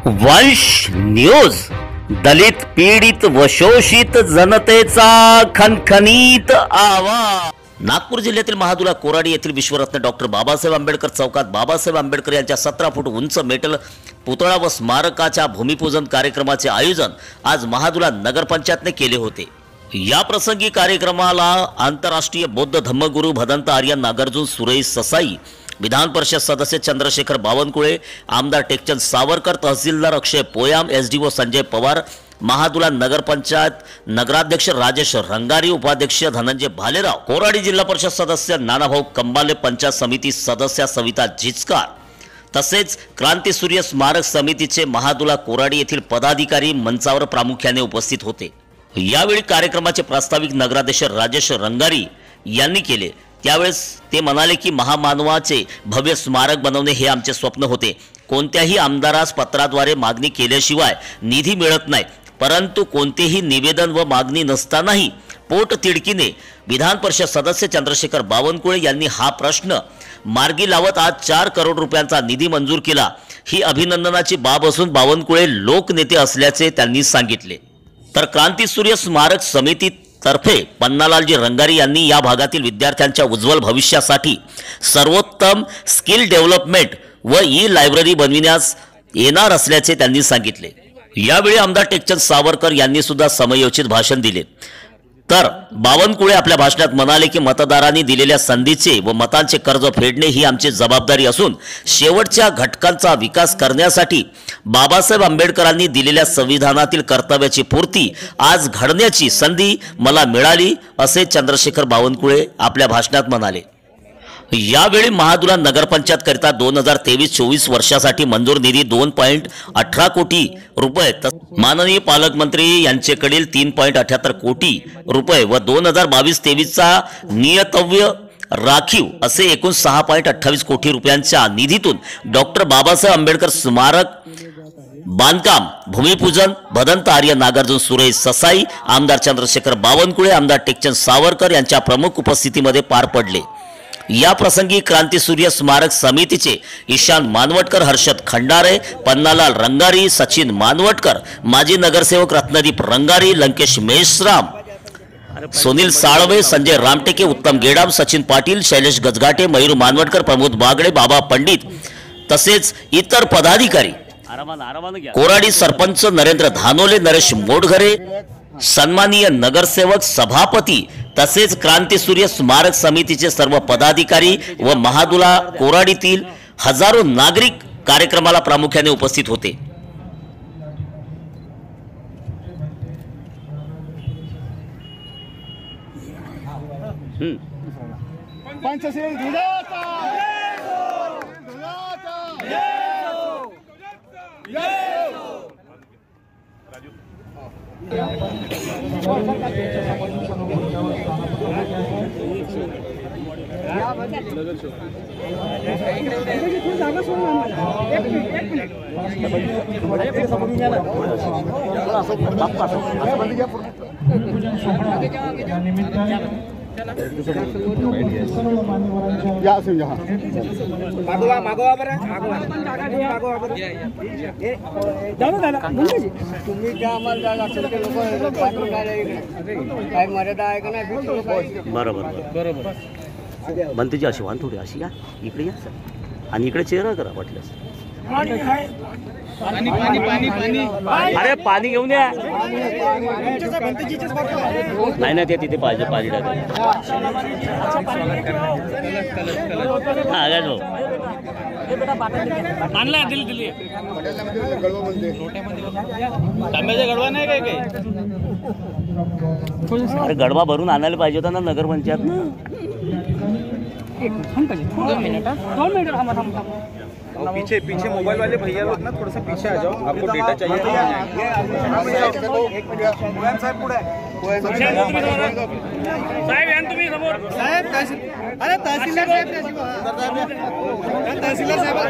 वंश न्यूज दलित पीडित व शोषित जनतेचा खणखणीत आवाज। नागपूर जिल्ह्यातील महादुला कोराडी येथील विश्वरत्न डॉक्टर बाबासाहेब आंबेडकर चौकात बाबासाहेब आंबेडकर यांच्या 17 फूट उंच मेटल पुतळा व स्मारकाच्या भूमिपूजन कार्यक्रमाचे आयोजन आज महादुला नगरपंचायतने केले होते। या प्रसंगी कार्यक्रमाला आंतरराष्ट्रीय बौद्ध धम्मगुरू भदंत आर्य नागार्जुन सुरेश ससाई, विधान परिषद सदस्य चंद्रशेखर बावनकुळे, आमदार टेकचंद सावरकर, तहसीलदार अक्षय पोयाम, एसडीओ संजय पवार, महादुला नगरपंचायत नगराध्यक्ष राजेश रंगारी, उपाध्यक्ष धनंजय भालेराव, कोराडी जिल्हा परिषद सदस्य नानाभाऊ कंबाले, पंचायत समिती सदस्य सविता झिचकार तसेच क्रांतीसूर्य स्मारक समितीचे महादुला कोराडी येथील पदाधिकारी मंचावर प्रामुख्याने उपस्थित होते। यावेळी कार्यक्रमाचे प्रास्ताविक नगराध्यक्ष राजेश रंगारी यांनी केले। त्यावेळेस ते म्हणाले की महामानवाचे भव्य स्मारक बनवणे हे आमचे स्वप्न होते। कोणत्याही आमदारास पत्राद्वारे मागणी केल्याशिवाय निधी मिळत नाही, परंतु कोणतेही निवेदन व मागणी नसतानाही पोटतिडकीने विधान परिषद सदस्य चंद्रशेखर बावनकुळे यांनी हा प्रश्न मार्गी लावत आज 4 करोड रुपयांचा निधी मंजूर केला। ही अभिनंदनाची बाब असून बावनकुळे लोकनेते असल्याचे त्यांनी सांगितले। तर क्रांतीसूर्य स्मारक समिती तर्फे पन्नालालजी रंगारी यांनी या भागातील विद्यार्थ्यांच्या उज्ज्वल भविष्यासाठी सर्वोत्तम स्किल डेव्हलपमेंट व ई लायब्ररी बनविण्यास येणार असल्याचे त्यांनी सांगितले। यावेळी आमदार टेकचंद सावरकर यांनी सुद्धा समयोचित भाषण दिले। तर बावनकुळे आपल्या भाषणात म्हणाले की मतदारांनी दिलेल्या संधीचे व मतांचे कर्ज फेडणे ही आमची जबाबदारी असून शेवटच्या घटकांचा विकास करण्यासाठी बाबासाहेब आंबेडकरांनी दिलेल्या संविधानातील कर्तव्याची पूर्ती आज घडण्याची संधी मला मिळाली, असे चंद्रशेखर बावनकुळे आपल्या भाषणात म्हणाले। यावेळी महादुला नगरपंचायत करिता 2023-24 वर्षासाठी मंजूर निधी 2.18 कोटी रुपये, माननीय पालकमंत्री यांच्याकडील 3.78 कोटी रुपये व 2022-23चा नियतव्य राखीव असे एकूण 6.28 कोटी रुपयांच्या निधीतून डॉक्टर बाबासाहेब आंबेडकर स्मारक बांधकाम भूमिपूजन भदंत आर्य नागार्जुन सुरेश ससाई, आमदार चंद्रशेखर बावनकुळे, आमदार टेकचंद सावरकर यांच्या प्रमुख उपस्थितीमध्ये पार पडले। या प्रसंगी क्रांतीसूर्य स्मारक समितीचे ईशान मानवटकर, हर्षद खंडारे, पन्नालाल रंगारी, सचिन मानवटकर, माजी नगरसेवक रत्नदीप रंगारी, लंकेश मेश्राम, सुनील साळवे, संजय रामटेके, उत्तम गेडाम, सचिन पाटील, शैलेश गजघाटे, मयूर मानवटकर, प्रमोद बागडे, बाबा पंडित तसेच इतर पदाधिकारी, कोराडी सरपंच नरेंद्र धानोले, नरेश मोडघरे, सन्माननीय नगरसेवक, सभापती तसेच क्रांतीसूर्य स्मारक समितीचे सर्व पदाधिकारी व महादुला कोराडीतील हजारो नागरिक कार्यक्रमाला प्रामुख्याने उपस्थित होते। बरोबर बनतेची अशी वाहन थोडी अशी या इकडे या आणि इकडे चेहरा करा वाटल्यास। अरे पाणी घेऊन या। नाही ना ते तिथे पाहिजे पाणी टाकायला। गडवा नाही काय काय? अरे गडवा भरून आणायला पाहिजे होता ना नगरपंचायत ना। पीछे पीछे मोबाइल वाले भैया लोग ना थोड़ा सा पीछे आ जाओ, आपको डेटा चाहिए। साहेब या तुम्ही समोर साहेब अरे तहसीलदार साहेब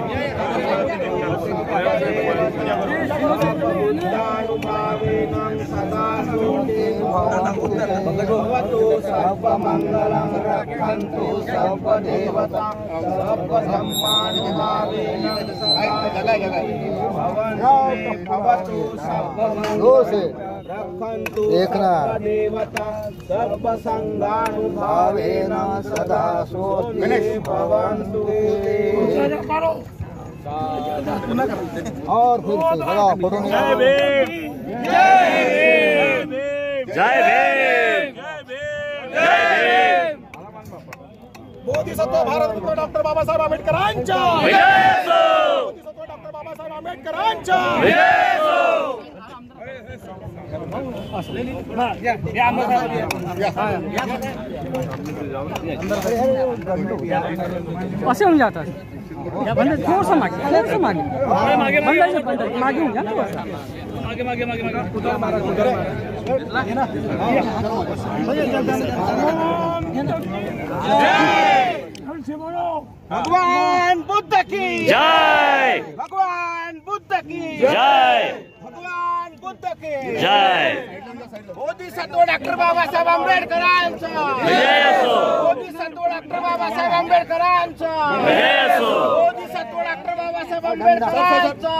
एक ना सर्व संगानुभावेन सदा स्वस्ति भवन्तु और फिर से बड़ा फोटो जय भीम जय भीम जय भीम बोधिसत्व भारतरत्न डॉक्टर बाबासाहेब आंबेडकरांच्या बोधिसत्व डॉक्टर बाबासाहेब आंबेडकरांच्या असे होऊन जातात थोडंसं मागे मागे होऊन जा भगवान बुद्ध की जय भगवान बुद्ध की जय भगवान बुद्ध की जय बोधिसत्व डॉक्टर बाबासाहेब आंबेडकरांचा विजय असो बोधिसत्व डॉक्टर बाबासाहेब आंबेडकरांचा विजय असो बोधिसत्व डॉक्टर बाबासाहेब आंबेडकरांचा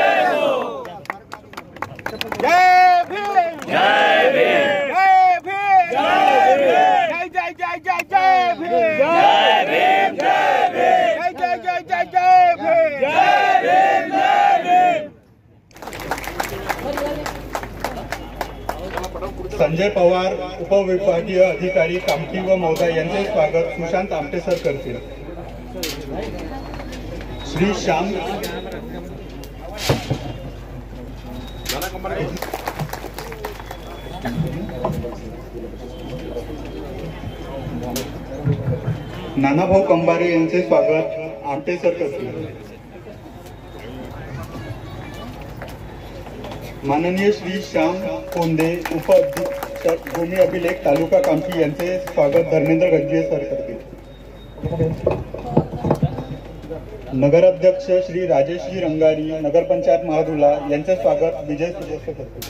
जय भीम जय भीम जय भीम जय जय जय जय जय भीम जय भीम जय भीम जय जय जय जय जय भीम जय भीम जय भीम संजय पवार उपविभागीय अधिकारी कामठी व मौदा यांचे स्वागत सुशांत आमटे सर करतील. श्री श्याम नानाभाऊ कंबारे यांचे स्वागत आमटे सर करतील. माननीय श्री श्याम कोंदे उपअधीक्षक भूमी अभिलेख तालुका कामठी यांचे स्वागत धर्मेंद्र गजभिये सर करतील. नगराध्यक्ष श्री राजेशजी रंगारी नगरपंचायत महादुला यांचे स्वागत विजय सुरेश करतील.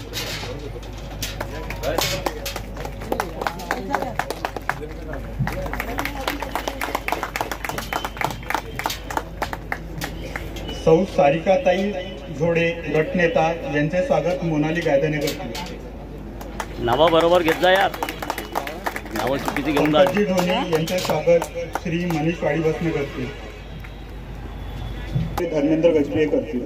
सौ सारिकाताई झोडे गटनेता यांचे स्वागत मोनाली गायधने करतील. नावा बरोबर घेत जा यार, नावं चुकीची घेऊन जा. पंकजी ढोणे यांचे स्वागत श्री मनीष वाडी बसने करतील. ते धर्मेंद्र गजभिये करतील.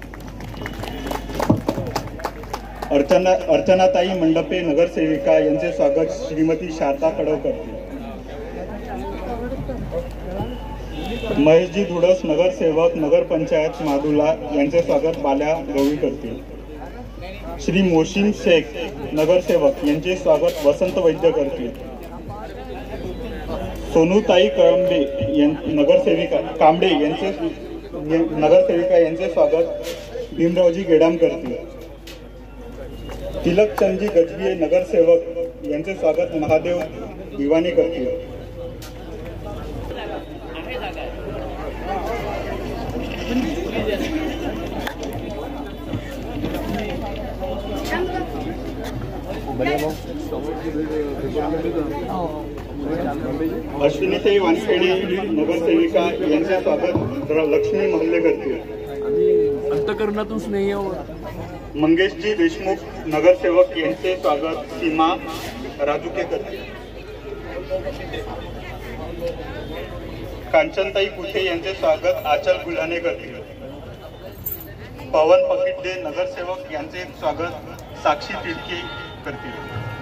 अर्चनाताई मंडपे नगरसेविका यांचे स्वागत श्रीमती शारदा कडव करतील. महेशजी धुडस नगरसेवक नगरपंचायत मादुला यांचे स्वागत बाल्या गवळी करतील. श्री मोशिम शेख नगरसेवक यांचे स्वागत वसंत वैद्य करतील. सोनूताई कळंबे नगरसेविका कांबडे यांचे नगरसेविका यांचे स्वागत भीमरावजी गेडाम करतील. तिलकचंदजी गजभिये नगरसेवक यांचे स्वागत महादेव दिवाणी करतील. अश्विनीताई वानखेडे नगरसेविका यांचे स्वागत लक्ष्मी महल्ले करतील. अंतकरणातून स्नेह मंगेशजी देशमुख नगरसेवक यांचे स्वागत सीमा राजुके करतील. कांचनताई कुठे यांचे स्वागत आचल गुल्हाने करतील. पवन पकिड्डे नगरसेवक यांचे स्वागत साक्षी तिडके करतील.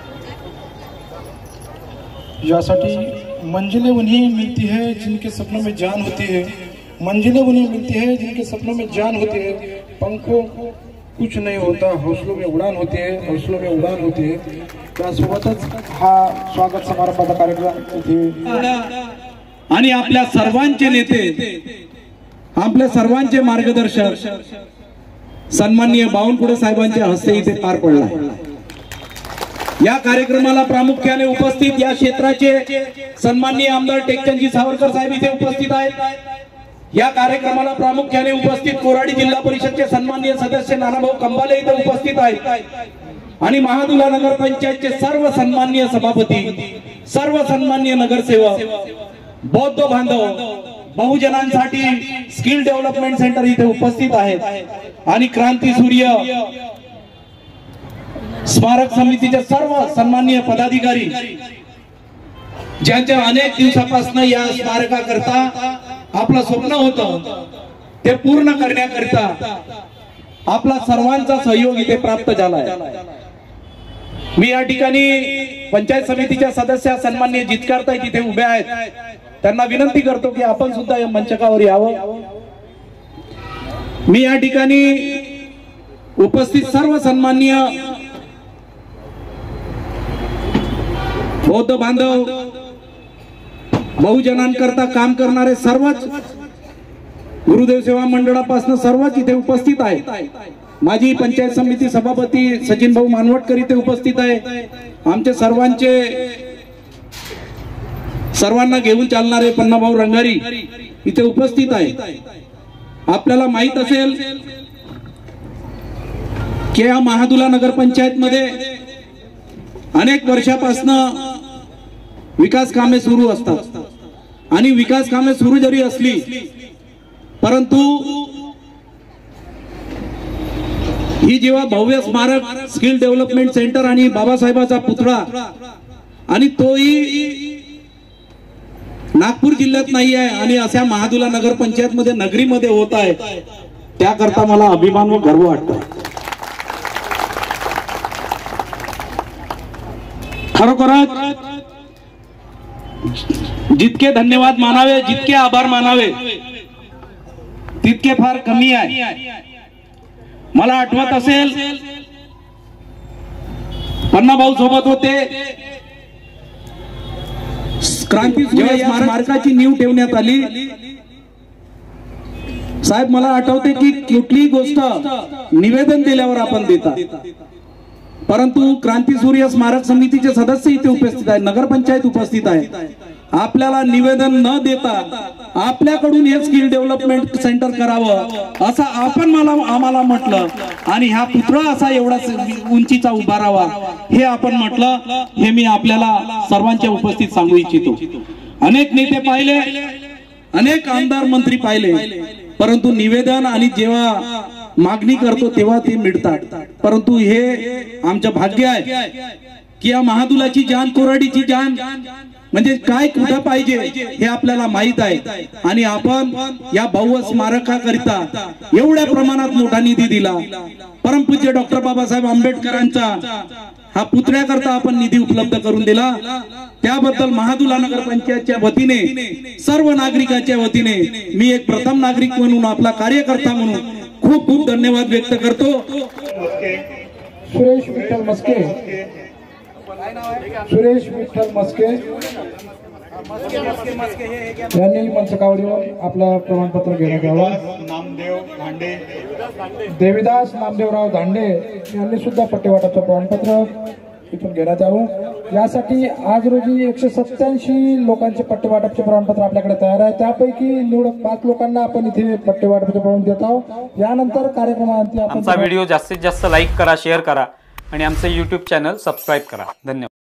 यासाठी मंजिलें उन्हें मिलती है जिनके सपनों में जान होती है. मंजिलें उन्हें मिलती है जिनके सपनों में जान होती है. पंखों कुछ नहीं होता, हौसलों में उड़ान होती है, हौसलों में उड़ान होती है. त्यासोबतच हा स्वागत समारंभाचा कार्यक्रम इथे आणि आपल्या सर्वांचे नेते, आपल्या सर्वांचे मार्गदर्शक सन्माननीय बावनकुळे साहेबांच्या हस्ते इथे पार पडला. या कार्यक्रमाला प्रामुख्याने उपस्थित या क्षेत्राचे सन्माननीय आमदार टेकचंदजी सावरकर साहेब इथे उपस्थित आहेत। या कार्यक्रमाला प्रामुख्याने उपस्थित कोराडी जिल्हा परिषदचे सन्माननीय सदस्य नानाभाऊ कंबाले इथे उपस्थित आहेत आणि महादुला नगर पंचायतचे सर्व सन्माननीय सभापती, सर्व सन्माननीय नगरसेवक, बौद्ध बांधव, बहुजनांसाठी स्किल डेव्हलपमेंट सेंटर इथे उपस्थित आहेत आणि क्रांती सूर्य स्मारक समितीचे सर्व सन्माननीय पदाधिकारी ज्यांच्या अनेक दिवसापासून या स्मारकाकरता आपलं स्वप्न होतं ते पूर्ण करण्याकरिता आपला सर्वांचा सहयोग इथे प्राप्त झालाय। मी या ठिकाणी पंचायत समितीच्या सदस्य सन्माननीय जितकारताई तिथे उभे आहेत, त्यांना विनंती करतो की आपण सुद्धा या मंचकावर यावं। मी या ठिकाणी उपस्थित सर्व सन्माननीय बौद्ध बांधव, बहुजनांकरता काम करणारे सर्वच गुरुदेव सेवा मंडळापासून सर्वच इथे उपस्थित आहेत। माजी पंचायत समिती सभापती सचिन भाऊ मानवटकर इथे उपस्थित आहे। आमचे सर्वांना घेऊन चालणारे पन्नाभाऊ रंगारी इथे उपस्थित आहेत। आपल्याला माहित असेल की या महादुला नगरपंचायत मध्ये अनेक वर्षापासून विकास कामे सुरू असतात आणि विकास कामे सुरू जरी असली परंतु ही जेव्हा भव्य स्मारक स्किल डेव्हलपमेंट सेंटर आणि बाबासाहेबाचा पुतळा आणि तोही नागपूर जिल्ह्यात नाही आहे आणि अशा महादुला नगरपंचायत मध्ये नगरीमध्ये होत आहे, त्याकरता मला अभिमान व गर्व वाटतो। खरोखरच जितके धन्यवाद मानावे, जितके आभार मानावे तितके फार कमी आहे। मला आठवत असेल पन्नाभाऊ सोबत होते, क्रांती सूर्य स्मारकाची नीव ठेवण्यात आली। साहेब मला आठवते की कुठलीही गोष्ट निवेदन दिल्यावर आपण देतात, परंतु क्रांती सूर्य स्मारक समितीचे सदस्य इथे उपस्थित आहेत, नगरपंचायत उपस्थित आहे। आपल्याला निवेदन न देता आपल्याकडून हे स्किल डेव्हलपमेंट सेंटर करावं असं आपण आम्हाला म्हटलं आणि हा पुतळा असा एवढा उंचीचा उभारावा हे आपण म्हटलं। हे मी आपल्याला सर्वांच्या उपस्थित सांगू इच्छितो। अनेक नेते पाहिले, अनेक आमदार मंत्री पाहिले, परंतु निवेदन आणि जेव्हा मागणी करतो तेव्हा ते मिळतात। परंतु हे आमचं भाग्य आहे की या महादुलाची जान, कोराडीची जान म्हणजे काय कुठं पाहिजे हे आपल्याला माहित आहे आणि आपण या भव्य स्मारकाकरिता एवढ्या प्रमाणात मोठा निधी दिला। परमपूज्य डॉक्टर बाबासाहेब आंबेडकरांचा हा पुतळ्याकरता आपण निधी उपलब्ध करून दिला, त्याबद्दल महादुला नगरपंचायतच्या वतीने, सर्व नागरिकांच्या वतीने मी एक प्रथम नागरिक म्हणून, आपला कार्यकर्ता म्हणून खूप खूप धन्यवाद व्यक्त करतो। सुरेश विठ्ठल मस्के, सुरेश विठ्ठल मस्के यांनी मंचकावर येऊन आपलं प्रमाणपत्र घेण्यात यावं। नामदेव धांडे, देविदास नामदेवराव धांडे यांनी सुद्धा पट्टेवाटाचं प्रमाणपत्र इथून घेण्यात यावं। यासाठी आज रोजी 187 लोकांचे पट्टेवाटपचे प्रमाणपत्र आपल्याकडे तयार आहे, त्यापैकी निवडक 5 लोकांना आपण इथे पट्टेवाटपचे प्रमाण देत आहोत। यानंतर कार्यक्रमांती आमचा व्हिडिओ जास्तीत जास्त लाईक करा, शेअर करा आणि आमचं YouTube चॅनल सबस्क्राईब करा। धन्यवाद।